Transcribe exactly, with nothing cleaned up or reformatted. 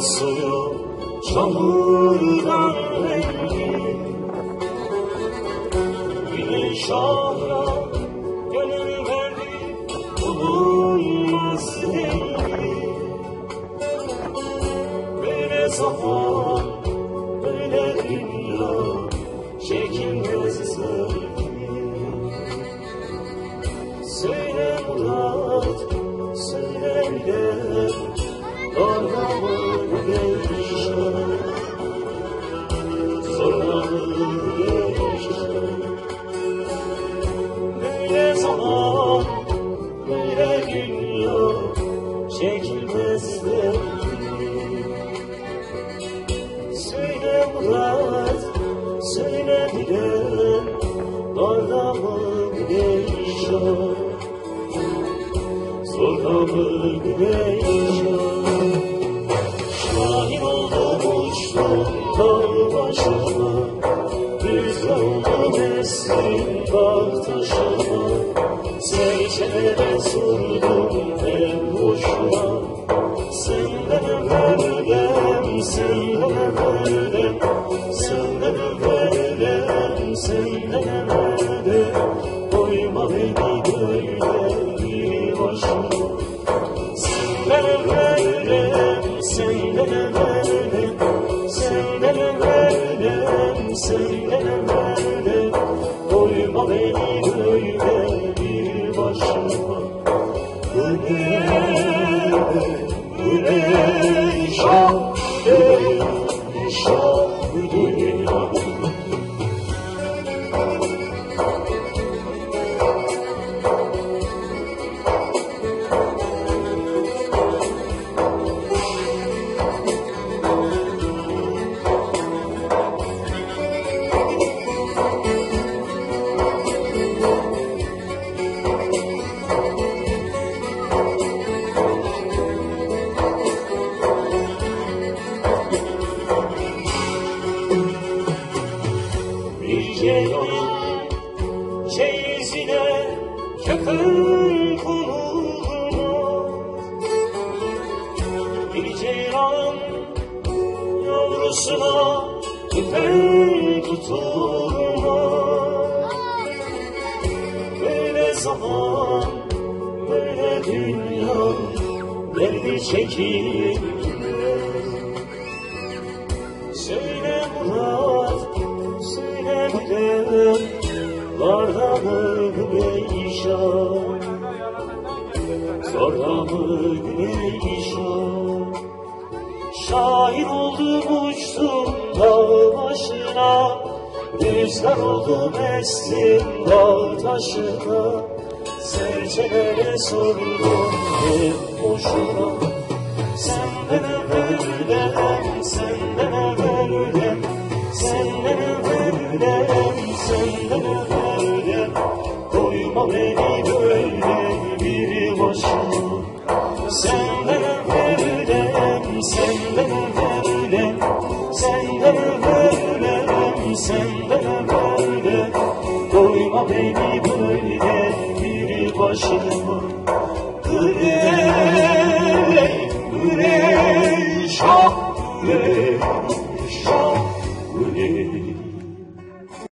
suyu çamurdan rengi. Bir şahra gönül verdi bulunmaz dengi. Böyle zaman, böyle dünya çekilmez sevgi. Söyle Murat, söyle bilir, doğramı değişir, zorlamı değişir. Böyle zaman, böyle dünya çekilmez sevgi. Söyle Murat, söyle bilir, doğramı değişir, zorlamı değişir. Şahin oldum uçtum dağ başına, rüzgar oldum estim dağ taşına. Serçelere sordum en boşuna, senden evvelden, senden evvelden, senden evvelden, senden evvelden. Koyma beni böyle bir başına. Senden evvelden, senden evvelden, senden evvelden, senden evvelden. Koyma beni böyle bir başıma. Güne, güne, şah, şah, dünya. Ceylan çeyizine köpün konulmaz. Bir ceylan yavrusuna köpün tutulmaz. Böyle zaman, böyle dünya derdi çekilmez. Söyle Murat, söyle bilir, darda mı güneşan, zorda mı güneşan. Şahin oldum uçtum dağ başına, rüzgar oldum estim dağ taşına. Serçelere sordum hep boşuna, senden evvelden, senden evvelden, senden evvelden, senden evvelden. Koyma beni böyle bir başına. Senden evvelden, senden evvelden, senden evvelden, senden evvelden. Koyma beni böyle bir başına. Güneş, güneş, ah güneş.